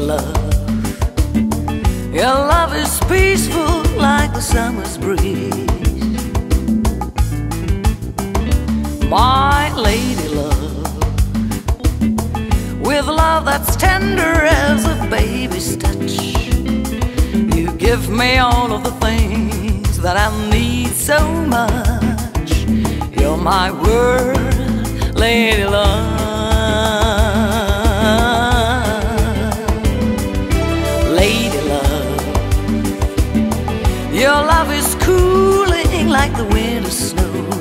love. Your love is peaceful like the summer's breeze. My lady love, with love that's tender as a baby's touch. You give me all of the things that I need so much. You're my world, lady love. Lady love, your love is cooling like the winter snow.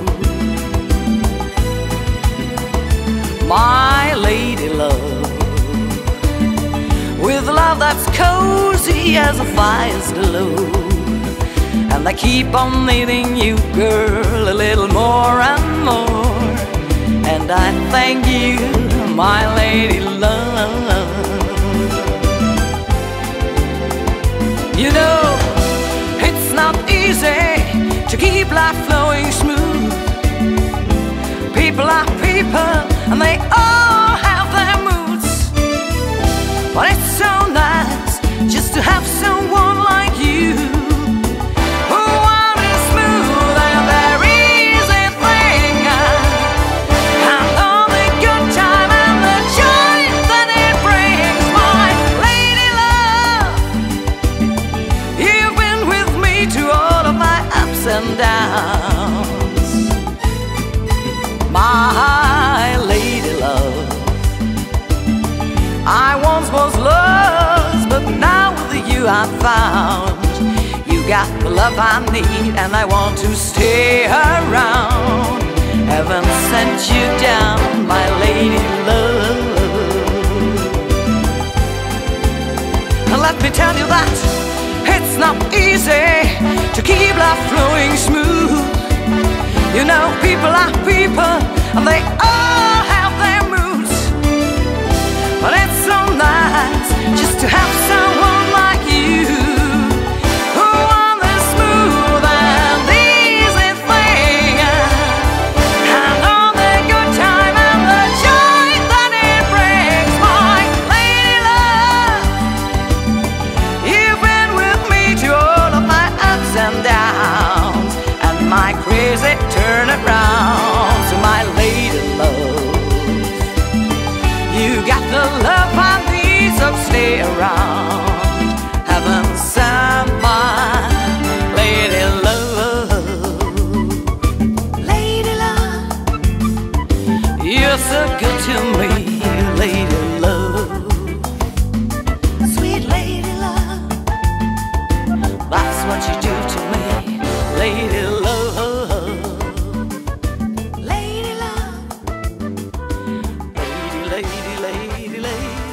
My lady love, with love that's cozy as a fire's glow. And I keep on needing you, girl, a little more and more. And I thank you, my lady love. You know, it's not easy to keep life flowing smooth. People are people, and they all have their moods. But it's so nice just to have someone like you, who want it smooth and very easy thing. And all the good time and the joy that it brings. My lady love, you've been with me through all of my ups and downs. My lady love, I once was lost, but now with you I'm found. You got the love I need, and I want to stay around. Heaven sent you down, my lady love. And let me tell you that it's not easy to keep life flowing smooth. You know, people are people, and they all have their moods. But it's so nice just to have someone like you, who want the smooth and easy thing. And all the good time and the joy that it brings. My lady love, you've been with me through all of my ups and downs, and my crazy turn around. So my lady love, you got the love I need, so stay around. Heaven sent my lady love. Lady love, you're so good to me, lady love. Sweet lady love, that's what you do to me, lady love. Lady love, lady, lady, lady, lady.